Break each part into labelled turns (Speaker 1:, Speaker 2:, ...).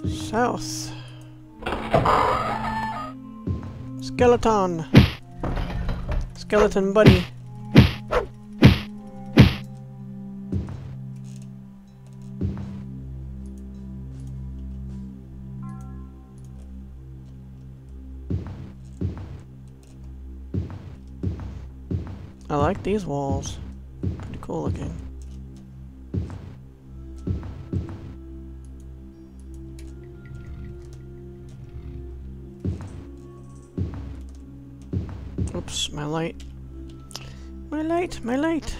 Speaker 1: South. Skeleton. Skeleton buddy. I like these walls. Pretty cool looking. Oops, my light. My light, my light.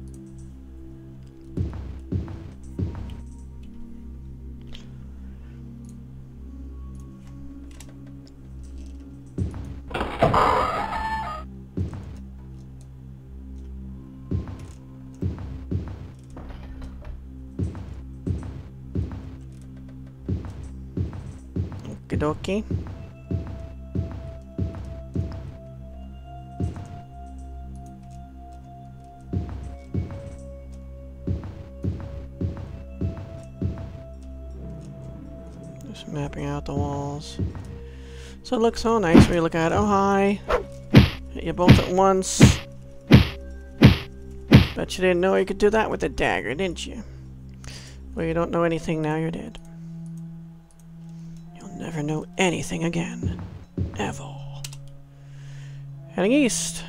Speaker 1: Okie dokie. Just mapping out the walls. So it looks so nice when you look at it. Oh, hi. Hit you both at once. Bet you didn't know you could do that with a dagger, didn't you? Well, you don't know anything now, you're dead. You'll never know anything again. Ever. Heading east.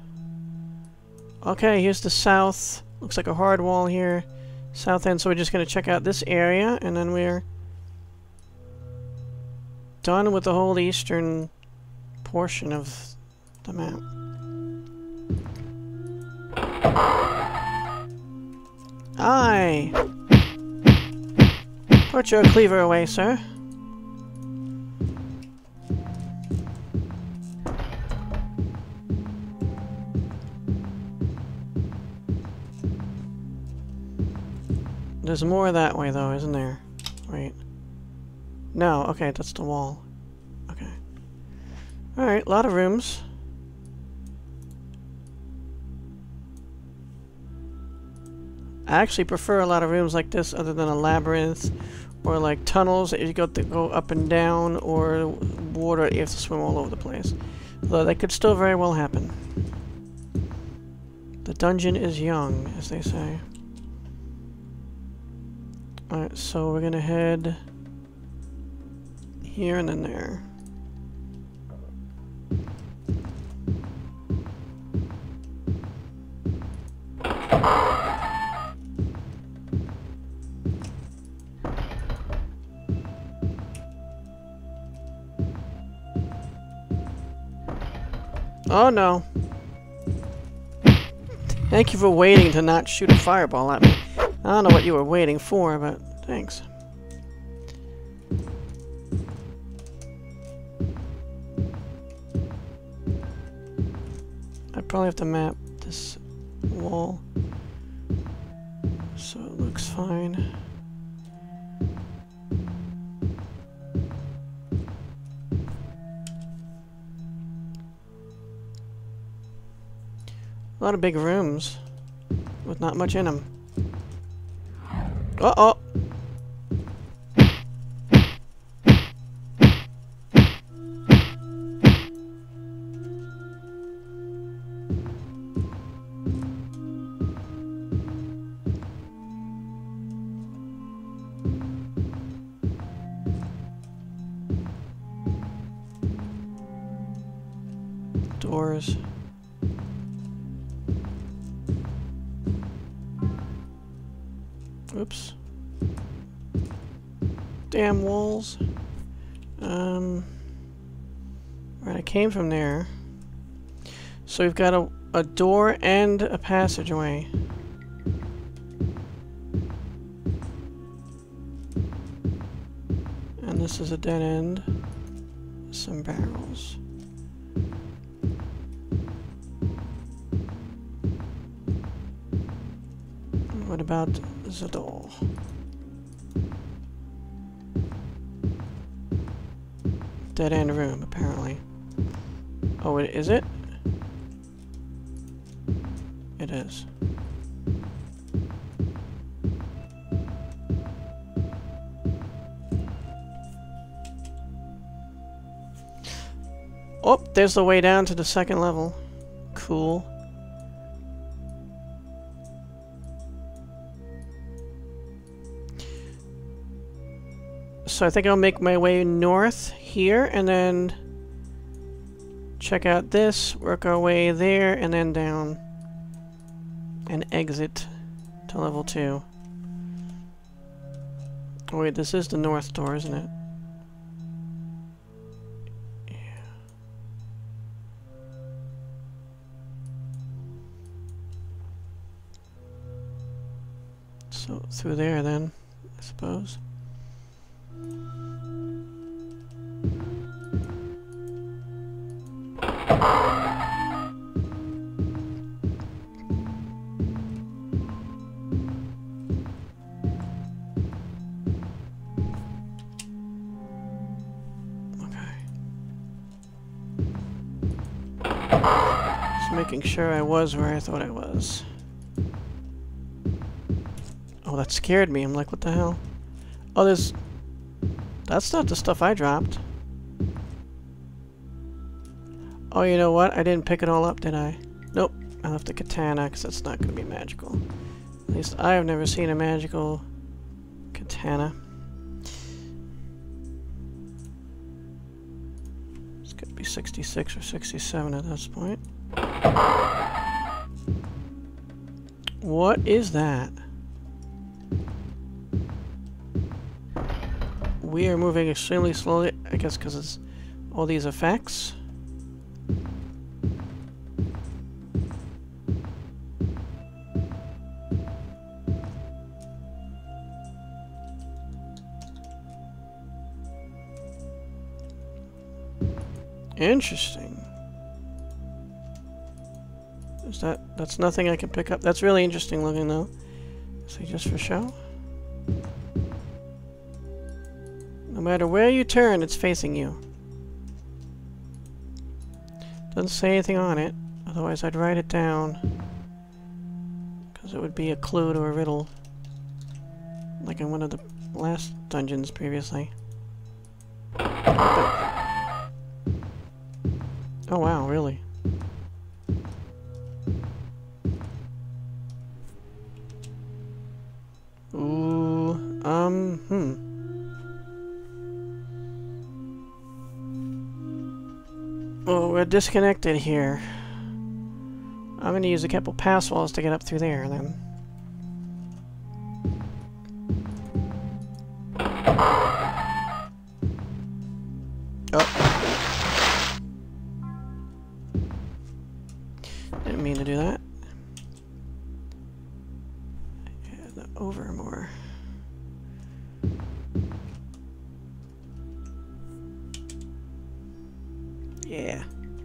Speaker 1: Okay, here's the south. Looks like a hard wall here. South end, so we're just going to check out this area, and then we're done with the whole eastern portion of the map. Aye! Put your cleaver away, sir. There's more that way, though, isn't there? Wait. No, okay, that's the wall. Okay. Alright, a lot of rooms. I actually prefer a lot of rooms like this other than a labyrinth or like tunnels that you got to go up and down, or water you have to swim all over the place. Though that could still very well happen. The dungeon is young, as they say. Alright, so we're gonna head here and then there. Oh no. Thank you for waiting to not shoot a fireball at me. I don't know what you were waiting for, but thanks. I probably have to map this wall so it looks fine. A lot of big rooms with not much in them. Uh-oh! Doors. Oops. Damn walls. Right, I came from there. So we've got a door and a passageway. And this is a dead end. Some barrels. What about the door? Dead end room, apparently. Oh, is it? It is. Oh, there's the way down to the second level. Cool. So I think I'll make my way north here and then check out this, work our way there, and then down and exit to level 2. Oh wait, this is the north door, isn't it? Yeah. So through there then, I suppose. Making sure I was where I thought I was. Oh, that scared me. I'm like, what the hell? Oh, there's... That's not the stuff I dropped. Oh, you know what? I didn't pick it all up, did I? Nope. I left the katana, because that's not going to be magical. At least I have never seen a magical katana. It's going to be 66 or 67 at this point. What is that? We are moving extremely slowly, I guess because it's all these effects. Interesting. Is that's nothing I can pick up. That's really interesting looking though. Is it just for show? No matter where you turn, it's facing you. Doesn't say anything on it, otherwise I'd write it down. Because it would be a clue to a riddle. Like in one of the last dungeons previously. Oh wow, really? Oh, we're disconnected here. I'm gonna use a couple pass walls to get up through there, then. Oh. Didn't mean to do that. Yeah, the over more. Yeah.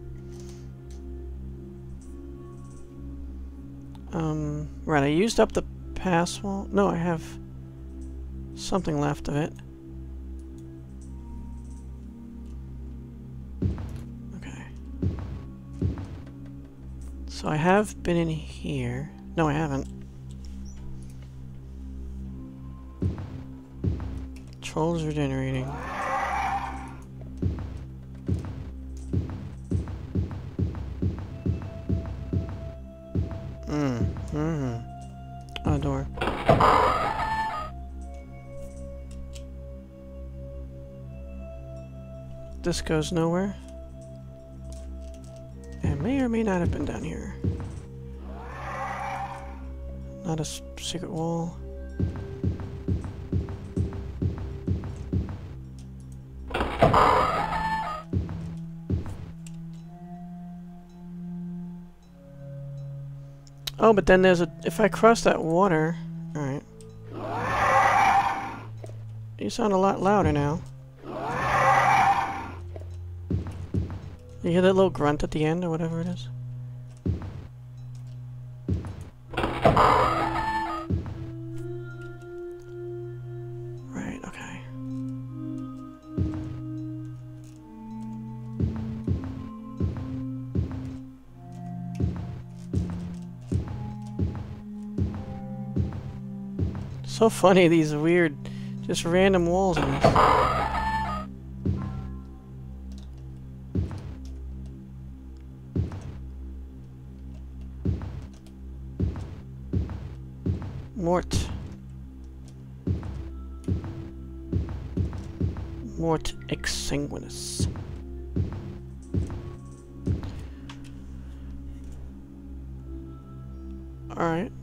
Speaker 1: Right, I used up the pass wall. No, I have something left of it. Okay. So I have been in here. No, I haven't. Trolls regenerating. A door. This goes nowhere. It may or may not have been down here. Not a secret wall. Oh, but then there's a... If I cross that water... Alright. You sound a lot louder now. You hear that little grunt at the end, or whatever it is? Right, okay. So funny, these weird, just random walls in this. Mort. Mort exsanguinis. Alright.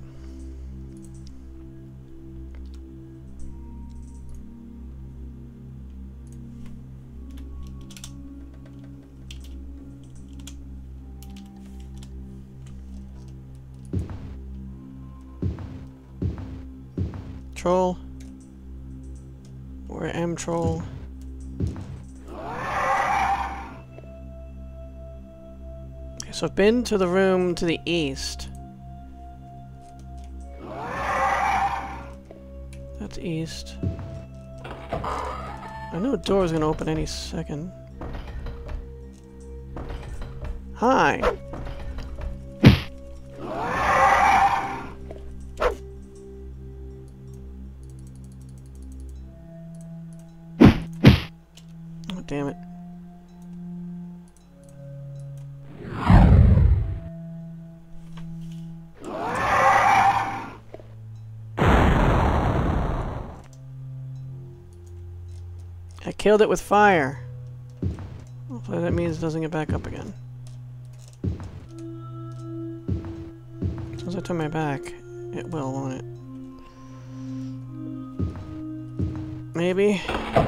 Speaker 1: Troll. Or M troll. Okay, so I've been to the room to the east. That's east. I know a door is gonna open any second. Hi! Oh, damn it. I killed it with fire. Hopefully that means it doesn't get back up again. As soon as I turn my back, it will, won't it? Maybe.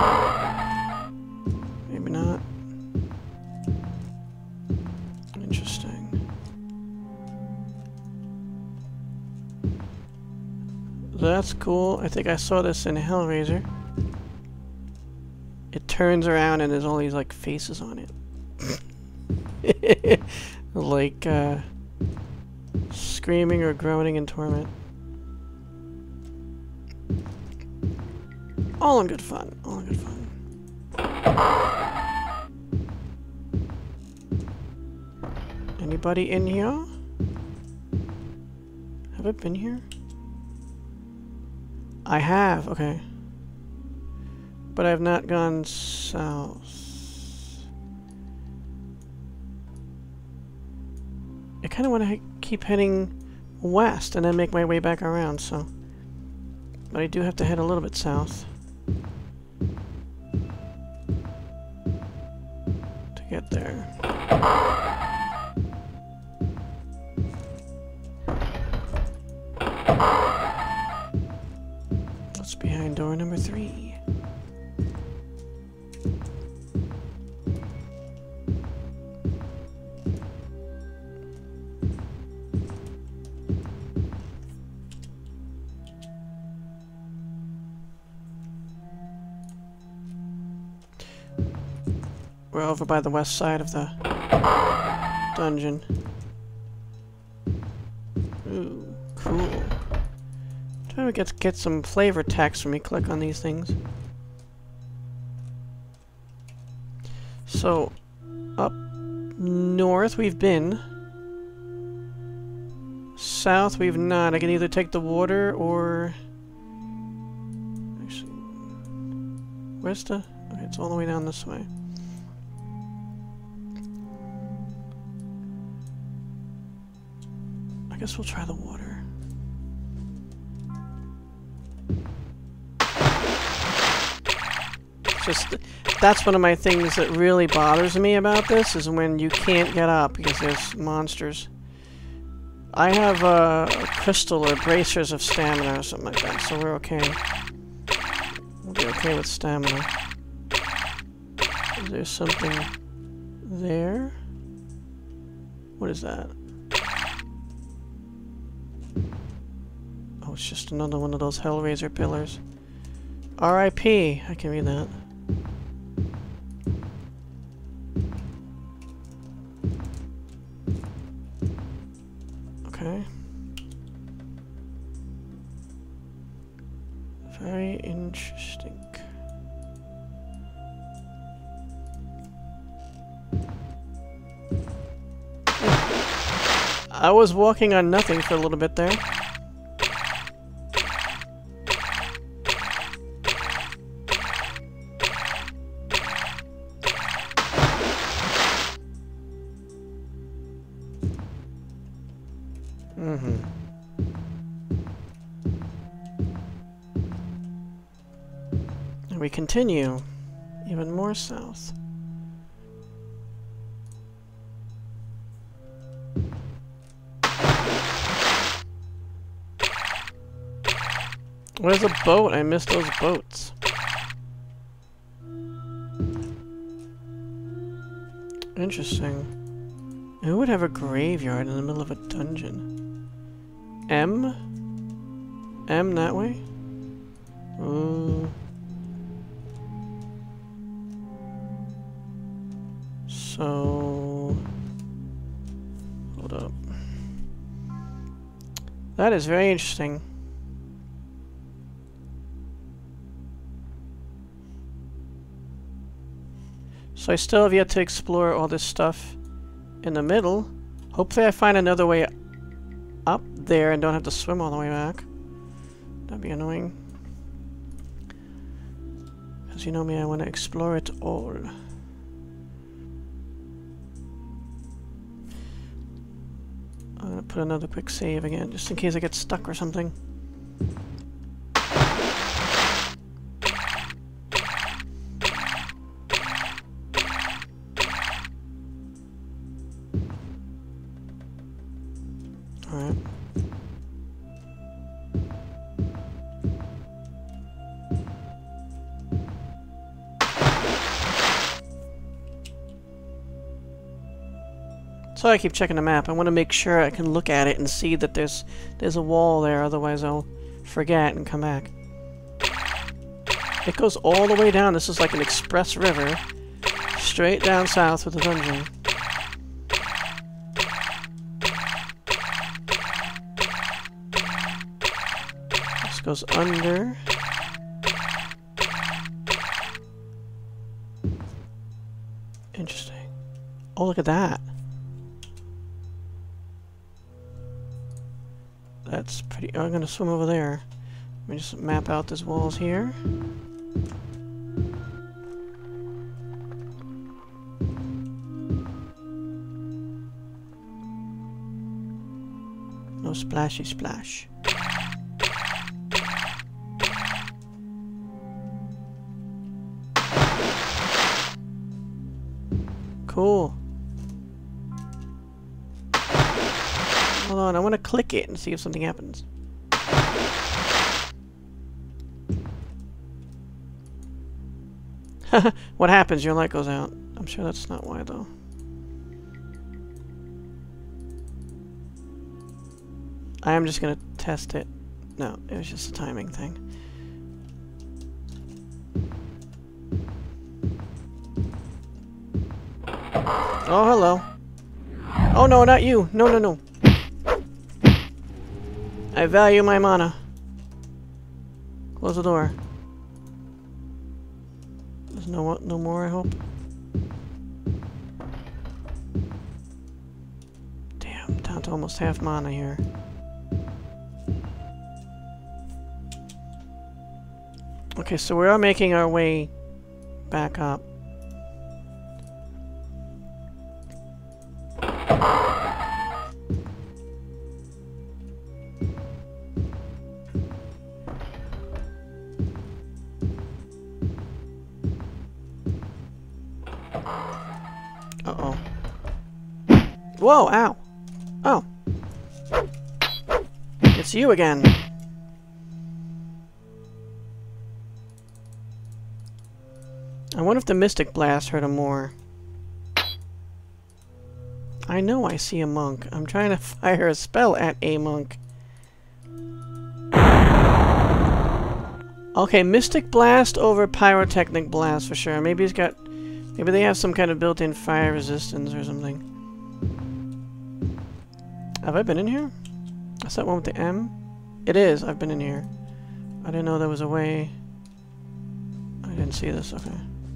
Speaker 1: Maybe not. Interesting. That's cool. I think I saw this in Hellraiser. It turns around and there's all these like faces on it. Like screaming or groaning in torment. All in good fun. All in good fun. Anybody in here? Have I been here? I have, okay. But I have not gone south. I kind of want to keep heading west and then make my way back around, so. But I do have to head a little bit south to get there. What's behind door number 3? We're over by the west side of the dungeon. Ooh, cool. Trying to get some flavor text when we click on these things. So, up north we've been. South we've not. I can either take the water or... Actually... Where's the... Okay, it's all the way down this way. I guess we'll try the water. Just that's one of my things that really bothers me about this is when you can't get up because there's monsters. I have a crystal or bracers of stamina or something like that, so we're okay. We'll be okay with stamina. Is there something there? What is that? Oh, it's just another one of those Hellraiser pillars. R.I.P. I can read that. Okay. Very interesting. I was walking on nothing for a little bit there. We continue even more south. Where's a boat? I missed those boats. Interesting. Who would have a graveyard in the middle of a dungeon? M? M that way? So... hold up. That is very interesting. So I still have yet to explore all this stuff in the middle. Hopefully I find another way up there and don't have to swim all the way back. That'd be annoying. Because you know me, I want to explore it all. I'm going to put another quick save again, just in case I get stuck or something. Alright. So I keep checking the map. I want to make sure I can look at it and see that there's a wall there, otherwise I'll forget and come back. It goes all the way down. This is like an express river. Straight down south with the dungeon. This goes under. Interesting. Oh, look at that. That's pretty... I'm gonna swim over there. Let me just map out these walls here. No splashy splash. Cool. Hold on, I want to click it and see if something happens. What happens? Your light goes out. I'm sure that's not why, though. I am just gonna test it. No, it was just a timing thing. Oh, hello. Oh, no, not you. No, no, no. I value my mana. Close the door. There's no more, I hope. Damn, down to almost half mana here. Okay, so we are making our way back up. Uh-oh. Whoa, ow. Oh. It's you again. I wonder if the Mystic Blast hurt him more. I know I see a monk. I'm trying to fire a spell at a monk. Okay, Mystic Blast over Pyrotechnic Blast for sure. Maybe he's got... Maybe they have some kind of built-in fire resistance or something. Have I been in here? Is that one with the M? It is. I've been in here. I didn't know there was a way... I didn't see this. Okay.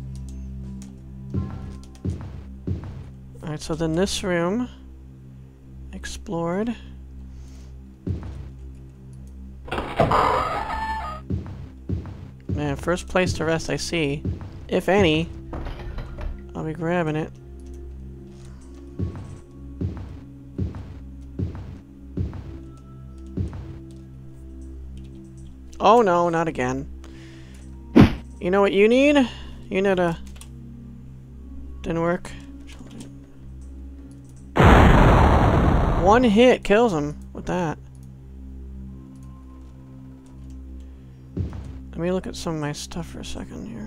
Speaker 1: Alright, so then this room... explored. Man, first place to rest I see. If any. I'll be grabbing it. Oh no, not again. You know what you need? You need a... Didn't work. One hit kills him with that. Let me look at some of my stuff for a second here.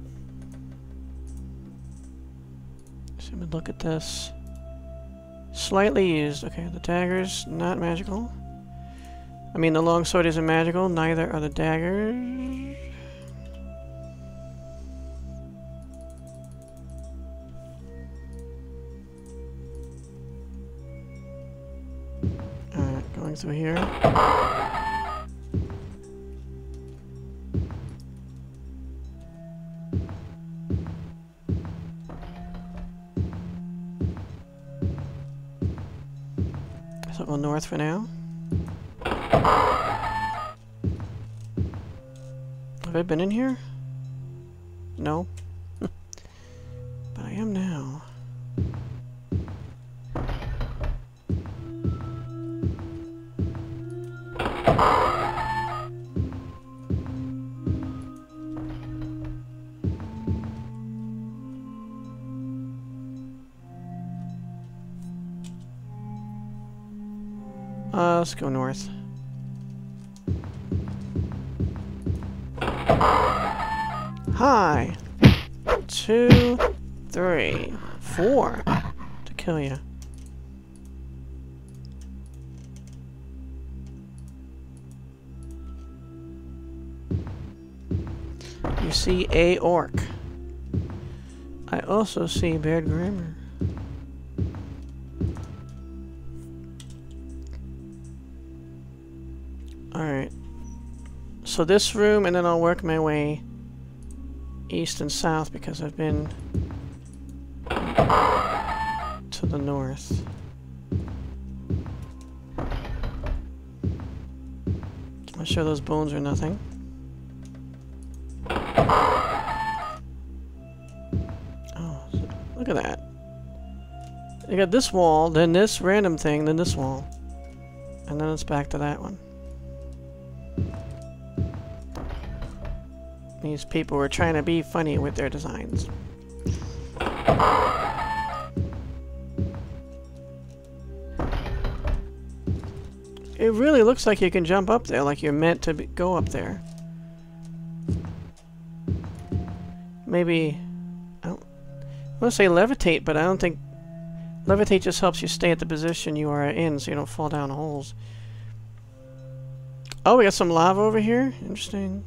Speaker 1: So let me look at this. Slightly used. Okay, the dagger's not magical. I mean, the longsword isn't magical. Neither are the daggers. Alright, going through here. So we'll go north for now. Have I been in here? No. But I am now. Let's go north. Hi! 2, 3, 4 to kill you. You see a orc. I also see bad grammar. Alright. So this room, and then I'll work my way east and south because I've been to the north. I'm sure those bones are nothing. Oh, look at that. You got this wall, then this random thing, then this wall. And then it's back to that one. These people were trying to be funny with their designs. It really looks like you can jump up there, like you're meant to go up there. Maybe... I want to say levitate, but I don't think... Levitate just helps you stay at the position you are in so you don't fall down holes. Oh, we got some lava over here? Interesting.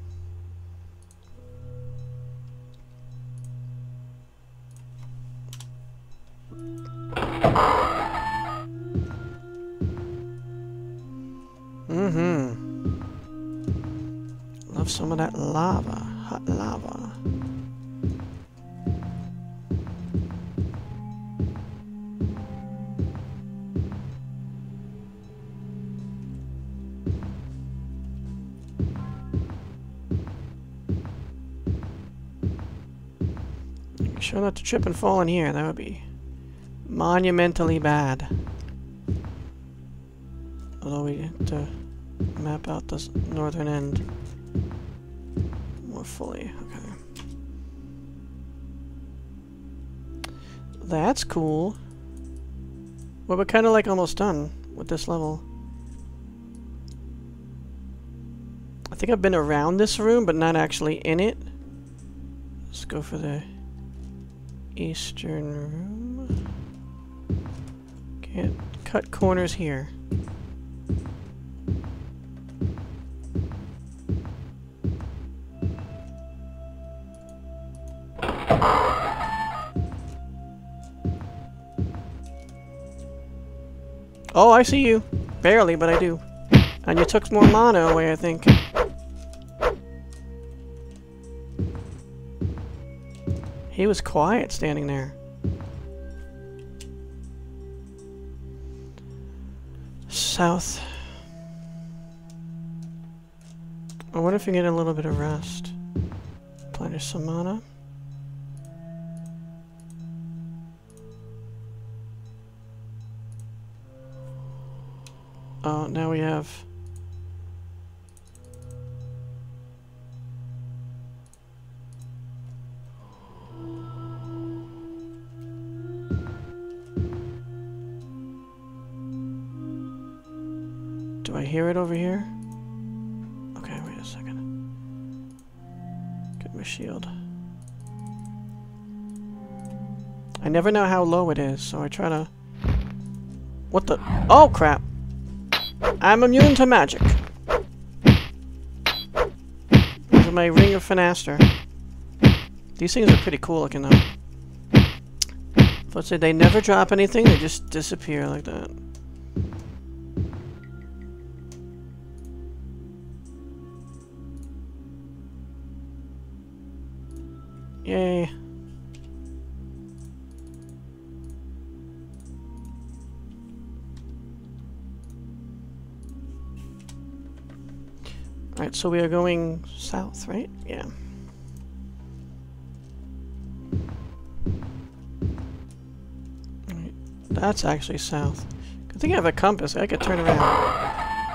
Speaker 1: Love some of that lava. Hot lava. Make sure not to trip and fall in here. That would be monumentally bad. Although we have to map out this northern end more fully. Okay. That's cool. Well, we're kind of like almost done with this level. I think I've been around this room, but not actually in it. Let's go for the eastern room. Can't cut corners here. Oh, I see you. Barely, but I do. And you took more mana away, I think. He was quiet standing there. South. I wonder if you get a little bit of rest. Play some mana. Oh, now we have... hear it over here? Okay, wait a second. Get my shield. I never know how low it is, so I try to... What the... Oh, crap! I'm immune to magic. These are my Ring of Finaster. These things are pretty cool looking, though. Let's say they never drop anything, they just disappear like that. Yay. Alright, so we are going south, right? Yeah. Right. That's actually south. Good thing I have a compass. I could turn around.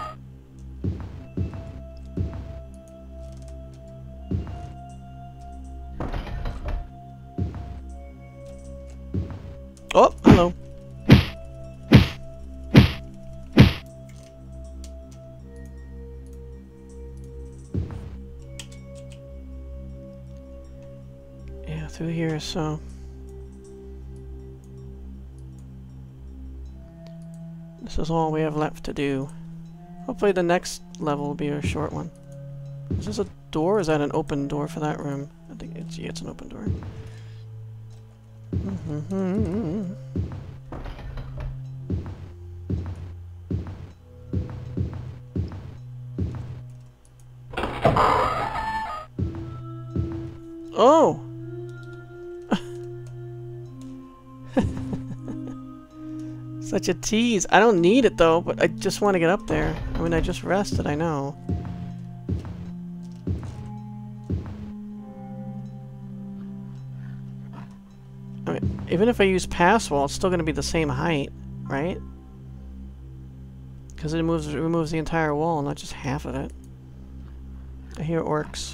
Speaker 1: Oh, hello. Yeah, through here, so... This is all we have left to do. Hopefully the next level will be a short one. Is this a door, or is that an open door for that room? I think it's, yeah, it's an open door. Oh! Such a tease. I don't need it though, but I just want to get up there. I mean, I just rested, I know. I mean, even if I use pass wall, it's still going to be the same height, right? Because it removes the entire wall, not just half of it. I hear orcs.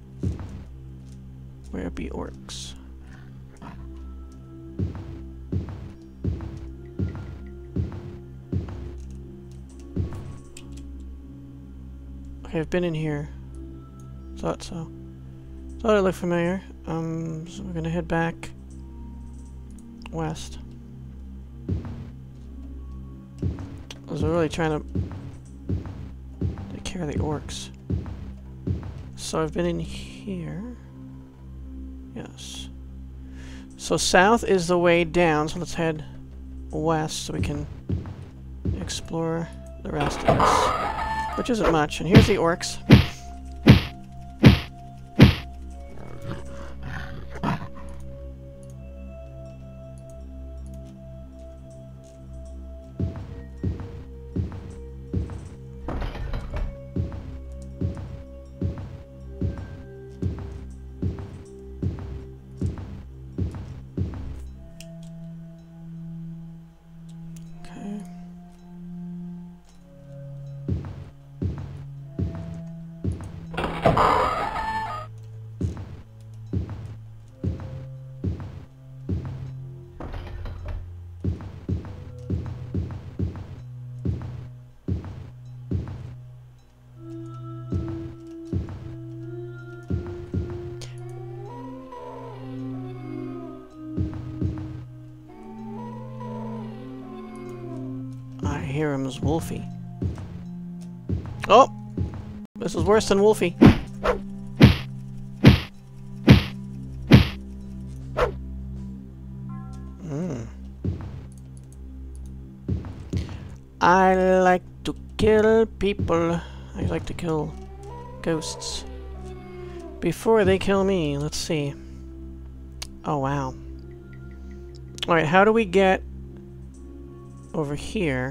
Speaker 1: Where be orcs? Okay, I've been in here. Thought so. Thought it looked familiar. So we're gonna head back west. I was really trying to take care of the orcs. So I've been in here. Yes. So south is the way down, so let's head west so we can explore the rest of this. Which isn't much. And here's the orcs. I hear him as Wolfie. Oh! This is worse than Wolfie. I like to kill people. I like to kill ghosts. Before they kill me, let's see. Oh, wow. Alright, how do we get over here?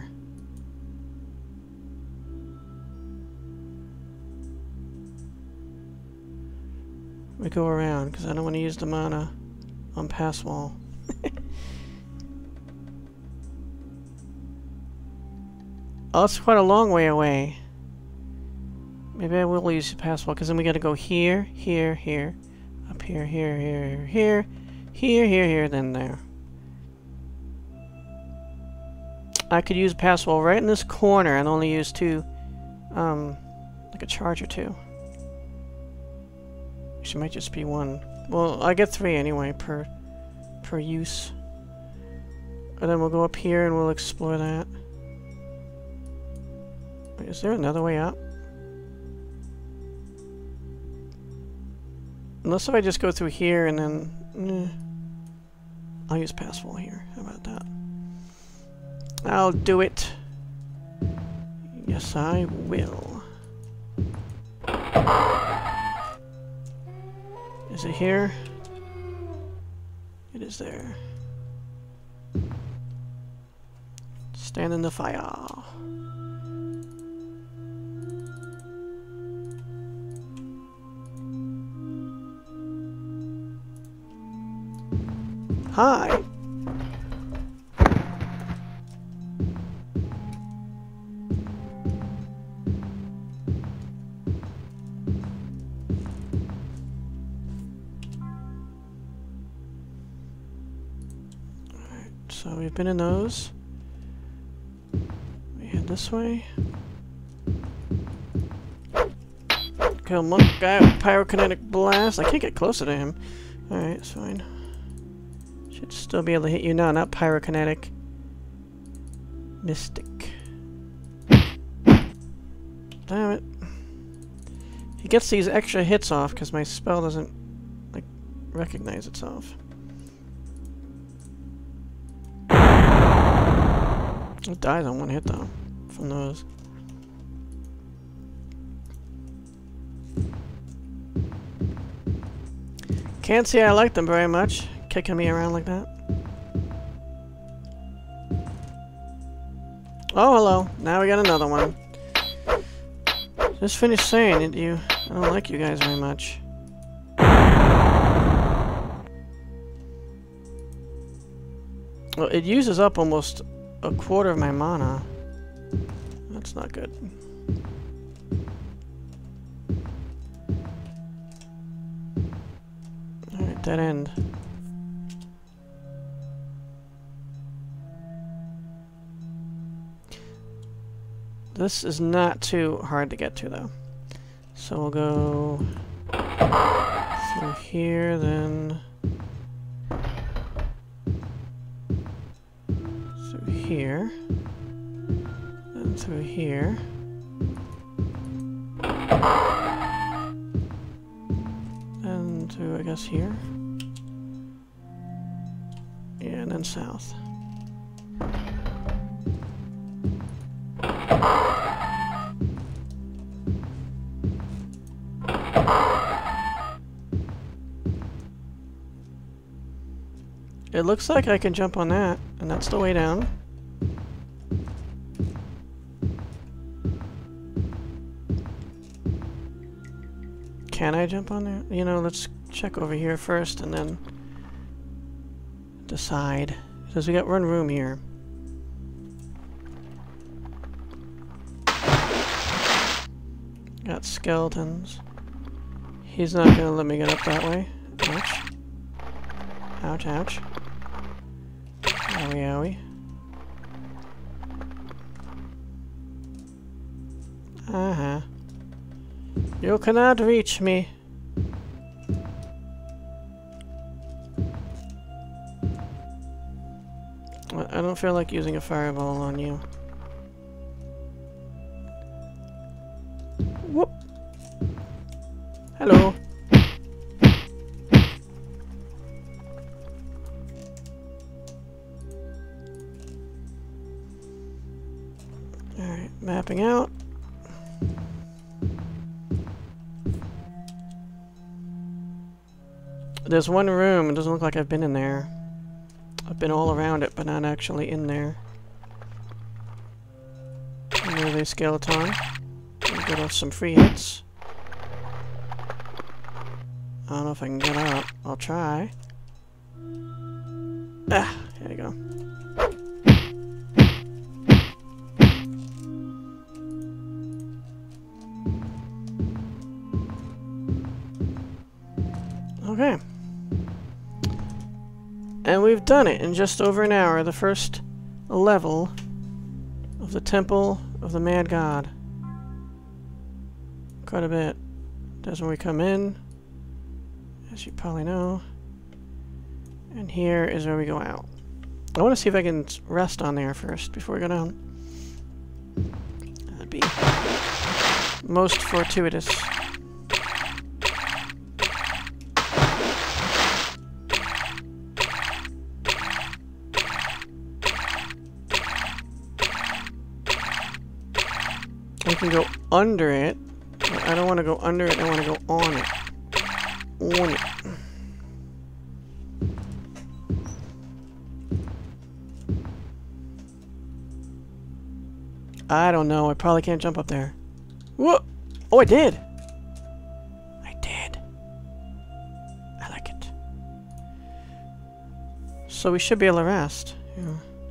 Speaker 1: We go around, because I don't want to use the mana on pass wall. Oh, it's quite a long way away. Maybe I will use the pass wall, because then we gotta go here, here, here, up here, here, here, here, here, here, here, then there. I could use pass wall right in this corner and only use two like a charge or two. Actually, might just be one. Well, I get 3 anyway per use. And then we'll go up here and we'll explore that. Wait, is there another way up? Unless if I just go through here and then... I'll use passwall here. How about that? I'll do it. Yes, I will. Is it here? It is there. Stand in the fire. Hi. So we've been in those. We head this way. Kill monk guy with pyrokinetic blast. I can't get closer to him. Alright, it's fine. Should still be able to hit you now, not pyrokinetic. Mystic. Damn it. He gets these extra hits off because my spell doesn't, like, recognize itself. It dies on one hit though, from those. Can't say I like them very much, kicking me around like that. Oh, hello. Now we got another one. Just finished saying it, I don't like you guys very much. Well, it uses up almost a quarter of my mana. That's not good. Alright, dead end. This is not too hard to get to though. So we'll go through here, then here, then through here, and through, I guess, here, yeah, and then south. It looks like I can jump on that, and that's the way down. Can I jump on there? You know, let's check over here first and then decide. Because we got one room here. Got skeletons. He's not gonna let me get up that way. Ouch. Ouch, ouch. Owie, owie. Uh-huh. You cannot reach me. I don't feel like using a fireball on you. Whoop. Hello. Alright, mapping out. There's one room, it doesn't look like I've been in there. I've been all around it, but not actually in there. And there's a skeleton. I'll get off some free hits. I don't know if I can get up. I'll try. Ah, there you go. Okay. And we've done it in just over an hour, the first level of the Temple of the Mad God. quite a bit. That's when we come in, as you probably know. And here is where we go out. I want to see if I can rest on there first before we go down. That'd be most fortuitous. I can go under it, but I don't want to go under it, I want to go on it. On it. I don't know, I probably can't jump up there. Whoa! Oh, I did! I did. I like it. So we should be able to rest. Yeah.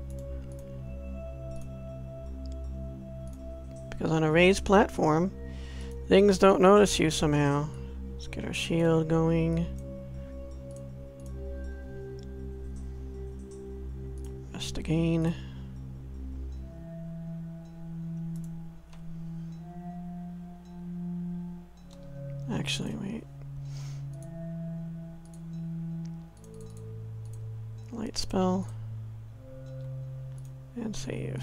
Speaker 1: Because on a raised platform, things don't notice you somehow. Let's get our shield going. Rest again. Actually, wait. Light spell. And save.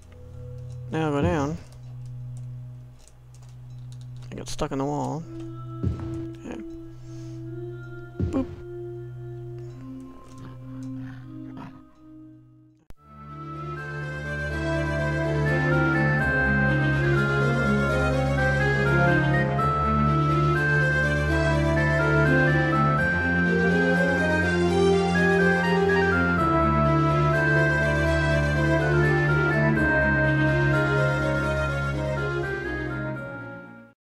Speaker 1: Now I'll go down. I got stuck in the wall.